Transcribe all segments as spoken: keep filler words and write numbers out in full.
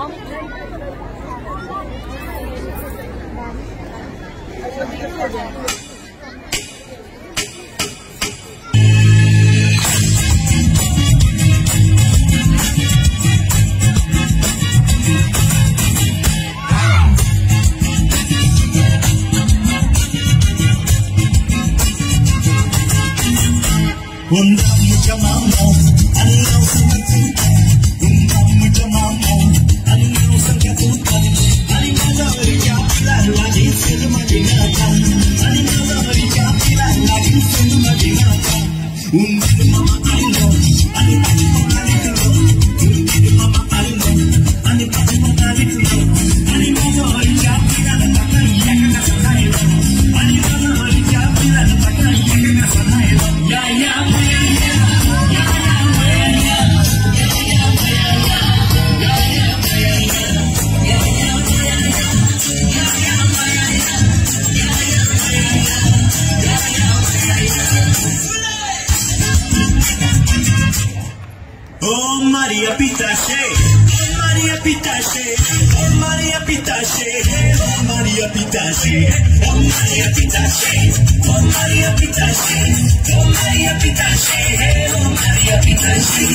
Undang jamamu, Allah sungguh undang jamamu, Allah sungguh Ali nazari jabila lagi selma dinata, Ali nazari jabila lagi selma dinata. Undang mama Allah, Ali pati mengali tu, undang mama Allah, Ali pati mengali tu, Ali nazari jabila lagi yang sanai, Ali nazari jabila lagi yang sanai. Ya ya. Oh Maria Pitache, oh Maria Pitache, oh Maria Pitache, oh Maria Pitache, oh Maria Pitache, oh Maria Pitache, oh Maria Pitache, oh Maria Pitache.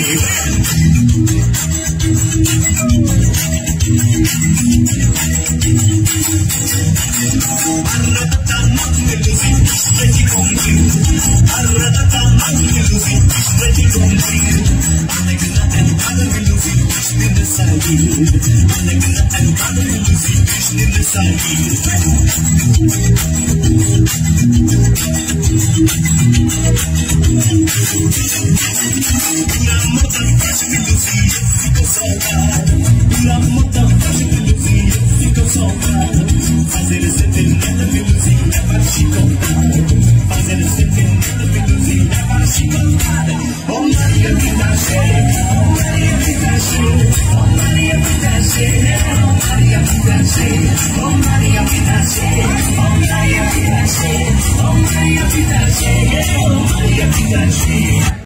Fazer esse sentimento de luz é para se contar. Fazer esse sentimento de luz é para se contar. Oh Maria Pitache, oh Maria Pitache, oh Maria Pitache, oh Maria Pitache, oh Maria Pitache, oh Maria Pitache, oh Maria Pitache, oh Maria Pitache.